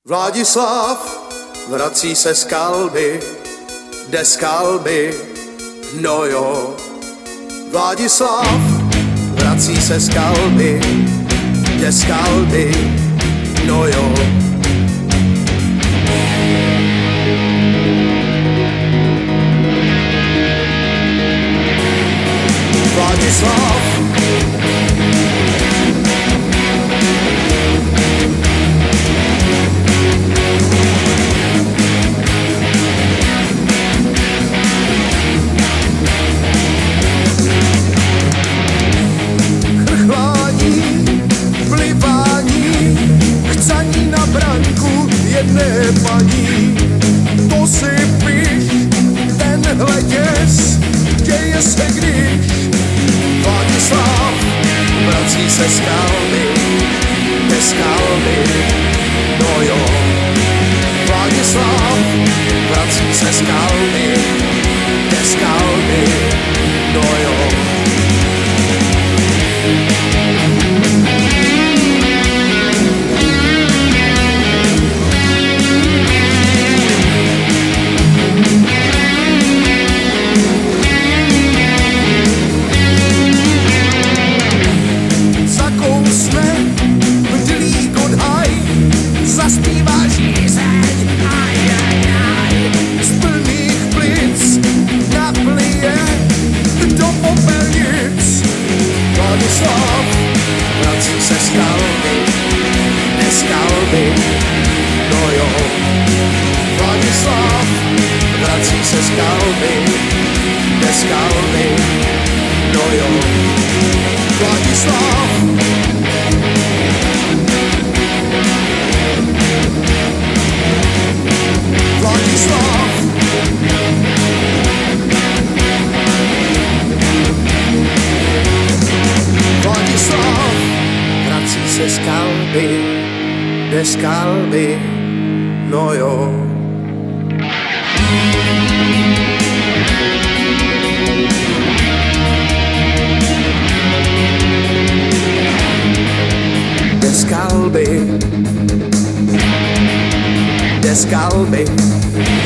Vladislav vrací se z kalby, jde z kalby, no jo. Vladislav vrací se z kalby, jde z kalby, no jo. Vladislav jedné paní, posypiš tenhle děs, děje se když Vladislav vrací se z kalby, jde z kalby, no jo. Vladislav vrací se z kalby, jde z kalby, no jo. Zaspívá žízeň, aj, aj, aj, z plných plic naplije do popelnic. Vladislav vrací se z kalby, jde z kalby, no jo. Vladislav vrací se z kalby, jde z kalby, no jo. Vladislav Vladislav Vladislav vrací se z kalby, jde z kalby, no jo. Jde z kalby, jde z kalby.